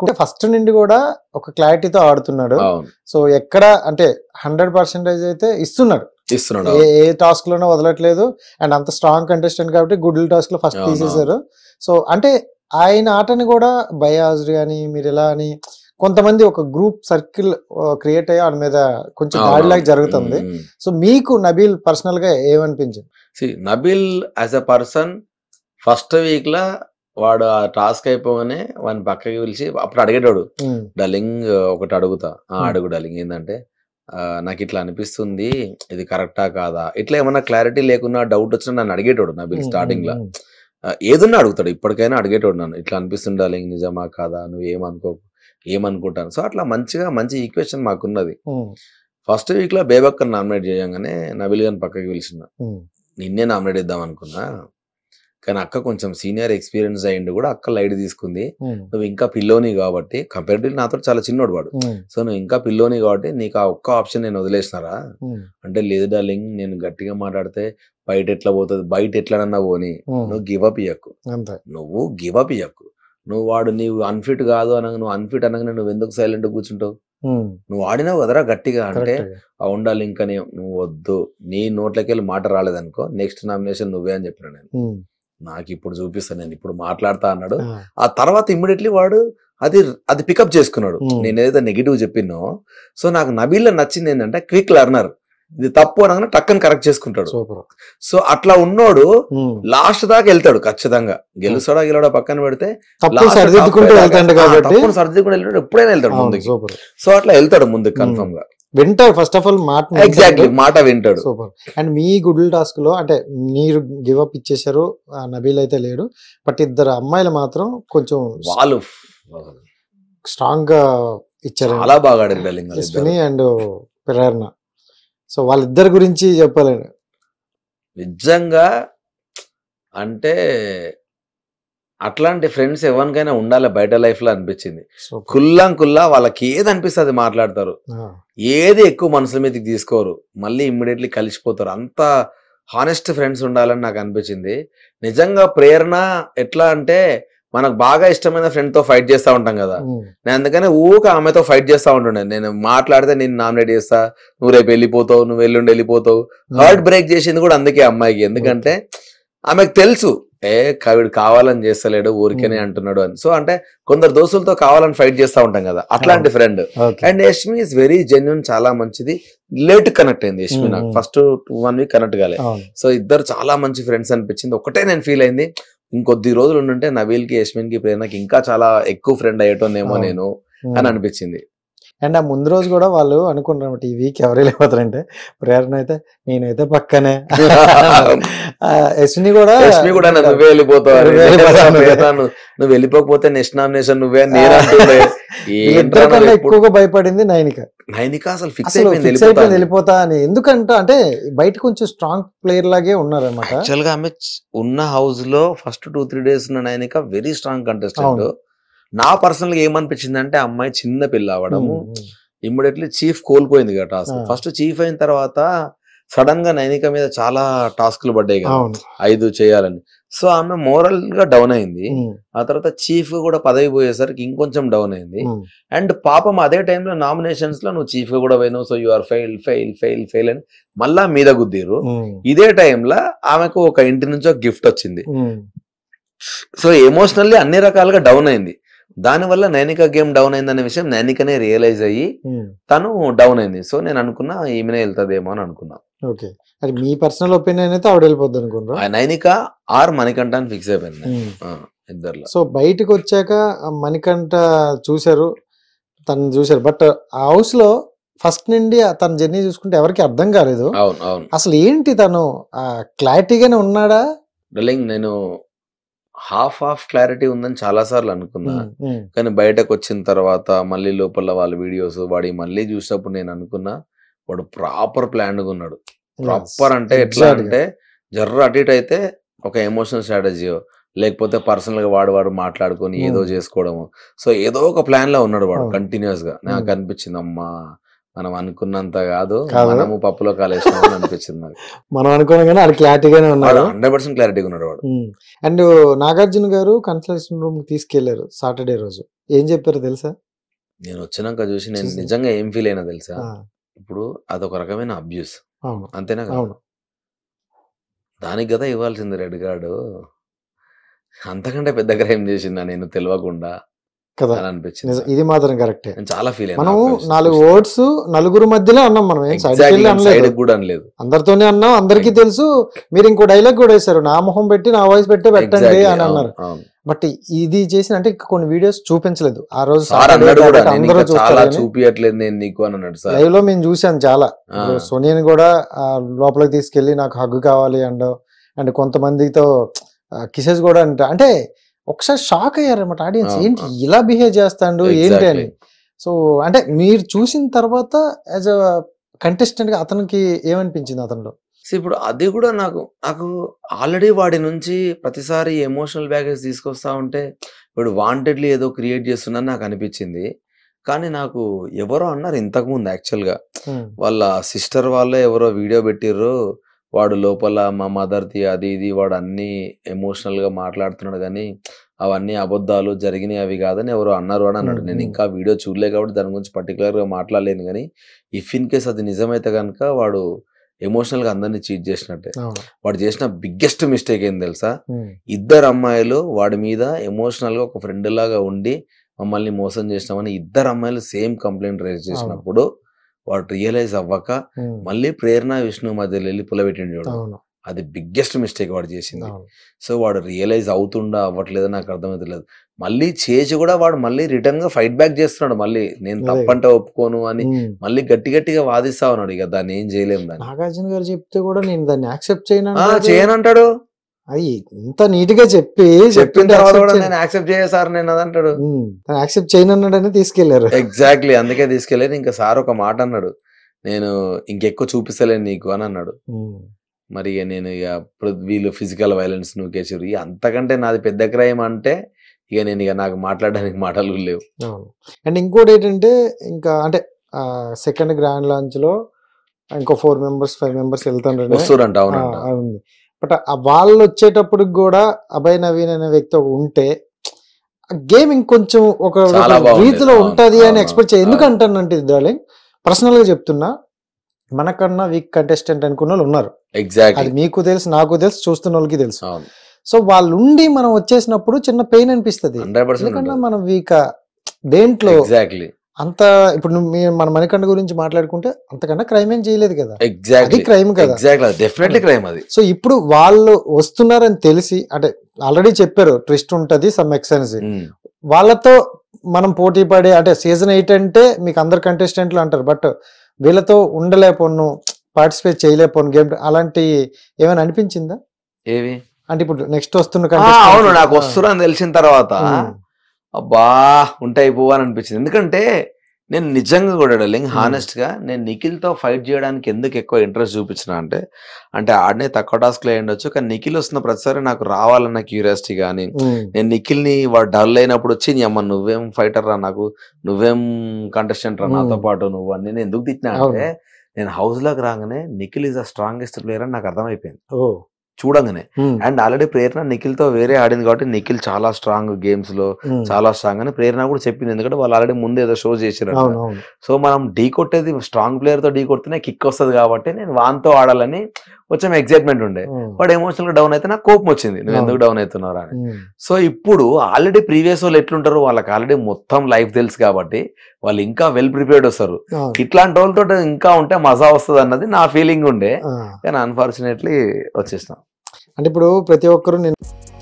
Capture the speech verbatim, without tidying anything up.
చూసుకుంటే ఫస్ట్ నుండి కూడా ఒక క్లారిటీతో ఆడుతున్నాడు. సో ఎక్కడ అంటే హండ్రెడ్ పర్సెంటేజ్ అయితే ఇస్తున్నాడు ఇస్తున్నాడు ఏ టాస్క్ లోనో వదలట్లేదు. అండ్ అంత స్ట్రాంగ్ కంటెస్టెంట్ కాబట్టి గుడ్ల టాస్క్ లో ఫస్ట్ తీసేశారు. సో అంటే ఆయన ఆటని కూడా బయాజ్డ్ అని మీరు ఎలా అని కొంతమంది ఒక గ్రూప్ సర్కిల్ క్రియేట్ అయ్యి ఆయన మీద కొంచెం దాడిలాగా జరుగుతుంది. సో మీకు నబీల్ పర్సనల్ గా ఏమనిపించింది? Nabeel as a person first week లా వాడు ఆ టాస్క్ అయిపోగానే వాడిని పక్కకి పిలిచి అప్పుడు అడిగేటాడు, డలింగ్ ఒకటి అడుగుతా, అడుగు డలింగ్ ఏంటంటే నాకు ఇట్లా అనిపిస్తుంది ఇది కరెక్టా కాదా, ఇట్లా ఏమన్నా క్లారిటీ లేకున్నా డౌట్ వచ్చినా నన్ను అడిగేటోడు నబీల్ స్టార్టింగ్ లా. ఏదన్నా అడుగుతాడు, ఇప్పటికైనా అడిగేటోడు నన్ను, ఇట్లా అనిపిస్తుంది డార్లింగ్ నిజమా కాదా, నువ్వు ఏమనుకో ఏమనుకుంటాను. సో అట్లా మంచిగా మంచి ఈక్వేషన్ మాకున్నది. ఫస్ట్ వీక్ లో బేబక్కర్ నామినేట్ చేయగానే నబీల్ గారిని పక్కకి పిలిచిన, నిన్నే నామినేట్ ఇద్దాం అనుకున్నా కానీ అక్క కొంచెం సీనియర్ ఎక్స్పీరియన్స్ అయ్యింది కూడా అక్క లైట్ తీసుకుంది, నువ్వు ఇంకా పిల్లోని కాబట్టి కంపారిటివ్లీ నాతో చాలా చిన్నోడు వాడు, సో నువ్వు ఇంకా పిల్లోని కాబట్టి నీకు ఆ ఒక్క ఆప్షన్ నేను వదిలేసినారా అంటే, లేదు డార్లింగ్ నేను గట్టిగా మాట్లాడితే బయట ఎట్లా పోతుంది, బయట ఎట్లనన్నా పోని, నువ్వు గివప్ ఇయ్యకు, నువ్వు గివప్ ఇయ్యకు, నువ్వు వాడు నీవు అన్ఫిట్ కాదు అనగా నువ్వు అన్ఫిట్ అనగానే నువ్వు ఎందుకు సైలెంట్ కూర్చుంటావు, నువ్వు ఆడినావు కదరా గట్టిగా అంటే ఉండాలి, ఇంకా నువ్వు వద్దు, నీ నోట్లకి వెళ్ళి మాట రాలేదనుకో నెక్స్ట్ నామినేషన్ నువ్వే అని చెప్పిన నేను, నాకు ఇప్పుడు చూపిస్తాను నేను ఇప్పుడు మాట్లాడతా అన్నాడు. ఆ తర్వాత ఇమ్మీడియట్లీ వాడు అది అది పికప్ చేసుకున్నాడు నేను ఏదైతే నెగిటివ్ చెప్పినో. సో నాకు నబీల్ నచ్చింది ఏంటంటే క్విక్ లెర్నర్, ఇది తప్పు అనగానే టక్కని కరెక్ట్ చేసుకుంటాడు. సో అట్లా ఉన్నోడు లాస్ట్ దాకా వెళ్తాడు ఖచ్చితంగా, గెలుస్తాడా గెలవడా పక్కన పెడితే సర్దిద్దుకుంటూ వెళ్తాడు, ఎప్పుడైనా వెళ్తాడు ముందుకి. సో అట్లా వెళ్తాడు ముందుకు కన్ఫర్మ్ గా, వింటాడు ఫస్ట్ ఆఫ్ ఆల్ మాట, ఎగ్జాక్ట్లీ మాట వింటాడు. సూపర్. అండ్ మీ గుడ్ల టాస్క్ లో అంటే మీరు గివ్ అప్ ఇచ్చేసారు, నబీల్ అయితే లేడు, బట్ ఇద్దరు అమ్మాయిలు మాత్రం కొంచెం వాళ్ళు స్ట్రాంగ్ గా ఇచ్చారు, చాలా బాగా ఆడారు యస్మిని అండ్ ప్రేరణ. సో వాళ్ళిద్దరి గురించి చెప్పాలండి. నిజంగా అంటే అట్లాంటి ఫ్రెండ్స్ ఎవరికైనా ఉండాలి బయట లైఫ్ లో అనిపించింది. కుల్లం కుల్లా వాళ్ళకి ఏది అనిపిస్తుంది మాట్లాడతారు, ఏది ఎక్కువ మనసుల మీదకి తీసుకోరు, మళ్ళీ ఇమ్మీడియట్లీ కలిసిపోతారు. అంత హానెస్ట్ ఫ్రెండ్స్ ఉండాలని నాకు అనిపించింది. నిజంగా ప్రేరణ ఎట్లా అంటే మనకు బాగా ఇష్టమైన ఫ్రెండ్ తో ఫైట్ చేస్తా ఉంటాం కదా, నేను అందుకనే ఊక ఆమెతో ఫైట్ చేస్తా ఉంటుండే. నేను మాట్లాడితే నేను నామినేట్ చేస్తా, నువ్వు రేపు వెళ్ళిపోతావు, నువ్వు ఎల్లుండి వెళ్ళిపోతావు. హార్ట్ బ్రేక్ చేసింది కూడా అందుకే అమ్మాయికి, ఎందుకంటే ఆమెకు తెలుసు ఏ కవిడు కావాలని చేస్తలేడు ఊరికేనే అంటున్నాడు అని. సో అంటే కొందరు దోస్తులతో కావాలని ఫైట్ చేస్తా ఉంటాం కదా, అట్లాంటి friend. And Yashmi is very genuine, చాలా మంచిది. లేట్ కనెక్ట్ అయింది యష్మి, నాకు first two one week connect కాలే. సో ఇద్దరు చాలా మంచి ఫ్రెండ్స్ అనిపించింది. ఒకటే నేను ఫీల్ అయింది, ఇంకొద్ది రోజులు ఉండుంటే నబీల్ కి యష్మిన్ కి ప్రేరణకి ఇంకా చాలా ఎక్కువ ఫ్రెండ్ అయ్యేటోనేమో నేను అని అనిపించింది. అండ్ ఆ ముందు రోజు కూడా వాళ్ళు అనుకుంటారు ఈ వీక్ ఎవరు వెళ్ళిపోతారంటే ప్రేరణ అయితే నేనైతే పక్కనే, యష్మి కూడా యష్మి కూడా నువ్వే వెళ్ళిపోతావు, నువ్వు వెళ్ళిపోకపోతే నెక్స్ట్ నామినేషన్ నువ్వే నేను అంటుండే. ఎక్కువగా భయపడింది నైనిక. నైనిక అసలు ఫిక్స్ అయిపోయింది వెళ్ళిపోతా అని. ఎందుకంటే అంటే బయట కొంచెం స్ట్రాంగ్ ప్లేయర్ లాగే ఉన్నారు అనమాట. యాక్చువల్ గా ఆమె ఉన్న హౌస్ లో ఫస్ట్ టూ త్రీ డేస్ ఉన్న నైనిక వెరీ స్ట్రాంగ్ కంటెస్టెంట్. నా పర్సనల్ గా ఏమనిపించింది అంటే అమ్మాయి చిన్న పిల్ల అవ్వడము, ఇమ్మీడియట్లీ చీఫ్ కోల్పోయింది కదా టాస్క్. ఫస్ట్ చీఫ్ అయిన తర్వాత సడన్ గా నైనిక మీద చాలా టాస్క్లు పడ్డాయి కదా ఐదు చేయాలని. సో ఆమె మోరల్ గా డౌన్ అయింది. ఆ తర్వాత చీఫ్ కూడా పదవి పోయేసరికి ఇంకొంచెం డౌన్ అయింది. అండ్ పాపం అదే టైంలో నామినేషన్స్ లో నువ్వు చీఫ్ గా కూడా పోయినావు, so you are fail fail fail fail అని మళ్ళా మీద గుద్దిరు. ఇదే టైంలో ఆమెకు ఒక ఇంటి నుంచి ఒక గిఫ్ట్ వచ్చింది. సో ఎమోషనల్లీ అన్ని రకాలుగా డౌన్ అయింది. దానివల్ల నైనిక గేమ్ డౌన్ అయిందనే విషయం నైనికనే రియలైజ్ అయ్యి తను డౌన్ అయింది. సో నేను అనుకున్నా ఈమెనే వెళ్తాదేమో అని అనుకున్నా. ఓకే, అది మీ పర్సనల్ ఒపీనియన్ అయితే ఆవిడ వెళ్ళిపోద్ది అనుకున్నా. నైనిక ఆర్ మణికంఠ అని ఫిక్స్ అయిపోయింది ఇద్దరు. సో బయటకు వచ్చాక మణికంఠ చూశారు, తను చూశారు, బట్ ఆ హౌస్ లో ఫస్ట్ నుండి తన జర్నీ చూసుకుంటే ఎవరికి అర్థం కాలేదు. అవును అవును అసలు ఏంటి తను క్లారిటీగానే ఉన్నాడా? డార్లింగ్ నేను హాఫ్ హాఫ్ క్లారిటీ ఉందని చాలా సార్లు అనుకున్నా, కానీ బయటకు వచ్చిన తర్వాత మళ్ళీ లోపల వాళ్ళ వీడియోస్ వాడి మళ్ళీ చూసినప్పుడు నేను అనుకున్నా వాడు ప్రాపర్ ప్లాన్ గా ఉన్నాడు. ప్రాపర్ అంటే ఎట్లా అంటే జర్ర అటు ఇటు అయితే ఒక ఎమోషనల్ స్ట్రాటజీ, లేకపోతే పర్సనల్ గా వాడు వాడు మాట్లాడుకొని ఏదో చేసుకోవడము. సో ఏదో ఒక ప్లాన్ లో ఉన్నాడు వాడు కంటిన్యూస్ గా. నాకు అనిపించింది అమ్మా మనం అనుకున్నంత కాదు, కాదు. మనము పప్పులో కాలేసినామని అనిపించింది నాకు. మనం అనుకున్నాం కానీ అది క్లారిటీగానే వాడు ఉన్నారు. హండ్రెడ్ పర్సెంట్ క్లారిటీగా ఉన్నాడు వాడు. అండ్ నాగార్జున గారు కన్సల్టేషన్ రూమ్ తీసుకెళ్లారు సాటర్డే రోజు. ఏం చెప్పారు తెలుసా? నేను వచ్చినాక చూసి నేను చూసి- నిజంగా ఏం ఫీల్ అయినా తెలుసా, ఆ, ఇప్పుడు అదొక రకమైన అబ్యూస్, అవును అంతేనా కదా? అవును దానికి కదా ఇవ్వాల్సింది రెడ్ కార్డు. అంతకంటే పెద్ద క్రైమ్ చేసిందా నేను తెలియకుండా కదా. అని అనిపించింది. నిజం, ఇది మాత్రం కరెక్టే. నేను చాలా ఫీల్ మనం అయినా నాలుగు వర్డ్స్ నలుగురు మధ్యలో అన్నాం, మనం ఏం సైడ్ వెళ్ళి అనలేదు, సైడ్ కూడా అనలేదు. అందరితోనే అన్నాం, అందరికీ తెలుసు. మీరు ఇంకో డైలాగ్ కూడా వేశారు, నా మొహం పెట్టి నా వాయిస్ పెట్టి పెట్టండి Exactly, అని అవును, అన్నారు. అవును. బట్ ఇది చేసిన అంటే కొన్ని వీడియోస్ చూపించలేదు ఆ రోజు. సార్ Saturday అన్నాడు కూడా, కాబట్టి నేను అందరూ ఇంకా చాలా చూస్తారు చూపియట్లేదు నేను నీకు అని అన్నాడు సార్. లైవ్ లో మేము చూసాను చాలా. ఆ. ఇప్పుడు సోనియాని కూడా ఆ, లోపలికి తీసుకెళ్లి నాకు హగ్గు కావాలి అండ్ అండ్ కొంతమందితో కిసెస్ కూడా అంట. అంటే ఒకసారి షాక్ అయ్యారన్నమాట ఆడియన్స్, అవును, ఏంటి అవును. ఇలా బిహేవ్ చేస్తాడు ఏంటి Exactly. అని. సో అంటే మీరు చూసిన తర్వాత యాజ్ అ కంటెస్టెంట్ గా అతనికి ఏమనిపించింది అతనిలో? See, ఇప్పుడు అది కూడా నాకు నాకు ఆల్రెడీ వాడి నుంచి ప్రతిసారి ఎమోషనల్ బ్యాగేజ్ తీసుకొస్తా ఉంటే ఇప్పుడు వాంటెడ్లీ ఏదో క్రియేట్ చేస్తున్నా నాకు అనిపించింది. కానీ నాకు ఎవరో అన్నారు ఇంతకు ముందు యాక్చువల్గా ఉమ్, వాళ్ళ సిస్టర్ వాళ్ళే ఎవరో వీడియో పెట్టిర్రు, వాడు లోపల మా మదర్ది అది ఇది వాడు అన్ని ఎమోషనల్ గా మాట్లాడుతున్నాడు కానీ అవన్నీ అబద్ధాలు జరిగినాయి అవి కాదని ఎవరో అన్నారు అని అన్నాడు. ఉమ్, నేను ఉమ్. ఇంకా వీడియో చూడలే కాబట్టి దాని గురించి పర్టికులర్ గా మాట్లాడలేను. కానీ ఇఫ్ ఇన్ కేస్ అది నిజమైతే కనుక వాడు ఎమోషనల్ గా అందరినీ చీట్ చేసినట్టే. అవును. వాడు చేసిన బిగ్గెస్ట్ మిస్టేక్ ఏం తెలుసా, ఉమ్, ఇద్దరు అమ్మాయిలు వాడి మీద ఎమోషనల్ గా ఒక ఫ్రెండ్ లాగా ఉండి మమ్మల్ని మోసం చేసినామని ఇద్దరు అమ్మాయిలు సేమ్ కంప్లైంట్ రైజ్ చేసినప్పుడు వాడు రియలైజ్ అవ్వక ఉమ్, మళ్ళీ ప్రేరణ విష్ణు మధ్యలో వెళ్ళి పులబెట్టిండు చూడు. అవును అది బిగ్గెస్ట్ మిస్టేక్ వాడు చేసింది. అవును సో వాడు రియలైజ్ అవుతుండా అవ్వట్లేదో నాకు అర్థమవుతలేదు. మళ్ళీ చేసి కూడా వాడు మళ్ళీ రిటర్న్ గా ఫైట్ బ్యాక్ చేస్తున్నాడు. మళ్ళీ నేను అదే. తప్పంటే ఒప్పుకోను అని ఉమ్. మళ్ళీ గట్టి గట్టిగా వాదిస్తా ఉన్నాడు. ఇక దాన్ని ఏం చేయలేము దాన్ని. నాగార్జున గారు చెప్తే కూడా నేను దాన్ని యాక్సెప్ట్ చేయను ఆ, అంటాడు. చేయనంటాడు. అది ఇంత నీట్ గా చెప్పి చెప్పిన తర్వాత కూడా నేను యాక్సెప్ట్ చేసారు నేను అదంటాడు. యాక్సెప్ట్ చేయను అన్నాడని తీసుకెళ్లారు. ఎగ్జాక్ట్లీ, అందుకే తీసుకెళ్ళేది. ఇంకా సార్ ఒక మాట అన్నాడు, నేను ఇంకెక్కువ చూపిస్తలేను నీకు అని అన్నాడు. ఉమ్, మరి ఇక నేను ఇక వీళ్ళు ఫిజికల్ వైలెన్స్ నువ్వు కేసురు ఇక అంతకంటే నాది పెద్ద క్రైమ్ అంటే ఇక నేను ఇక నాకు మాట్లాడడానికి మాటలు లేవు. అవును. అండ్ ఇంకోటి ఏంటంటే ఇంకా అంటే సెకండ్ గ్రాండ్ లాంచ్ లో ఇంకో ఫోర్ మెంబర్స్ ఫైవ్ మెంబర్స్ వెళ్తారు వస్తురంట. అవునంట. ఉంది. బట్ వాళ్ళు వచ్చేటప్పుడు కూడా అభయ్ నవీన్ అనే వ్యక్తి ఒక ఉంటే గేమ్ ఇంకొంచెం ఒక చాలా బాగుండేది. రీతిలో అవును, ఉంటది అని అవును, ఎక్స్పెక్ట్ చేయ. అవును. ఎందుకంటానంటే డార్లింగ్ పర్సనల్ గా చెప్తున్నా, మనకన్నా వీక్ కంటెస్టెంట్ అనుకున్న వాళ్ళు ఉన్నారు. ఎగ్జాక్ట్లీ. అది మీకు తెలుసు, నాకు తెలుసు, చూస్తున్న వాళ్ళకి తెలుసు. అవును, సో వాళ్ళు ఉండి మనం వచ్చేసినప్పుడు చిన్న పెయిన్ అనిపిస్తుంది. హండ్రెడ్ పర్సెంట్ ఎందుకన్నా మనం వీక్ దేంట్లో ఎగ్జాక్ట్లీ అంత. ఇప్పుడు నువ్వు మీ- మన మణికంఠ గురించి మాట్లాడుకుంటే అంతకన్నా క్రైమ్ ఏం చేయలేదు కదా, అది ఎగ్జాక్ట్లీ క్రైమ్ కదా. ఎగ్జాక్ట్లీ డెఫినెట్లీ క్రైమ్ అది. సో ఇప్పుడు వాళ్ళు వస్తున్నారని తెలిసి అంటే ఆల్రెడీ చెప్పారు ట్విస్ట్ ఉంటది సమ్ ఎక్సెన్స్, ఉమ్. వాళ్ళతో మనం పోటీ పడే అంటే సీజన్ ఎయిట్ అంటే మీకు అందరు కంటెస్టెంట్లు అంటారు, బట్ వీళ్ళతో ఉండలేకపోను, పార్టిసిపేట్ చేయలేకపోను గేమ్, అలాంటి ఏమైనా అనిపించిందా? ఏవి అంటే ఇప్పుడు నెక్స్ట్ వస్తున్న ఆ, contestant- అవును, నాకు వస్తురని తెలిసిన తర్వాత ఉమ్, అబ్బా ఉంటాయి పువ్వు అని అనిపించింది. ఎందుకంటే నేను నిజంగా కూడా డార్లింగ్ హానెస్ట్ గా నేను నిఖిల్ తో ఫైట్ చేయడానికి ఎందుకు ఎక్కువ ఇంట్రెస్ట్ చూపించిన అంటే అంటే ఆడనే తక్కువ టాస్క్ లో ఉండొచ్చు, కానీ నిఖిల్ వస్తున్న ప్రతిసారి నాకు రావాలన్న క్యూరియాసిటీ కానీ ఉమ్, నేను నిఖిల్ ని వాడు డల్ అయినప్పుడు వచ్చి నీ అమ్మ నువ్వేం ఫైటర్ రా, నాకు నువ్వేం కంటెస్టెంట్ రా, నాతో పాటు నువ్వు అని నేను ఎందుకు తిట్టినా అంటే నేను హౌస్ లోకి రాగానే Nikhil is the strongest player అని నాకు అర్థమైపోయింది ఓ చూడంగానే. Um, and already Prerana Nikhil తో వేరే ఆడింది కాబట్టి నిఖిల్ చాలా స్ట్రాంగ్ గేమ్స్ లో ఉమ్, చాలా స్ట్రాంగ్ అని ప్రేరణ కూడా చెప్పింది. ఎందుకంటే వాళ్ళు ఆల్రెడీ ముందు ఏదో షో చేసారు. అవును అవును సో మనం ఢీ కొట్టేది స్ట్రాంగ్ ప్లేయర్ తో ఢీ కొడితేనే కిక్ వస్తుంది కాబట్టి నేను వాన్తో ఆడాలని కొంచెం ఎక్సైట్మెంట్ ఉండే. ఉమ్, వాడు ఎమోషనల్ గా డౌన్ అయితే నాకు కోపం వచ్చింది, నువ్వు ఎందుకు డౌన్ అవుతున్నావు అని. ఉమ్, సో ఇప్పుడు ఆల్రెడీ ప్రీవియస్ వాళ్ళు ఎట్లుంటారు, వాళ్ళకి ఆల్రెడీ మొత్తం లైఫ్ తెలుసు కాబట్టి వాళ్ళు ఇంకా వెల్ ప్రిపేర్డ్ వస్తారు. అవును. ఇట్లాంటి వాళ్ళతో ఇంకా ఉంటే మజా వస్తుంది అన్నది నా ఫీలింగ్ ఉండే, ఆ. కానీ అన్ఫార్చునేట్లీ వచ్చేస్తాం. అంటే ఇప్పుడు ప్రతి ఒక్కరు నేను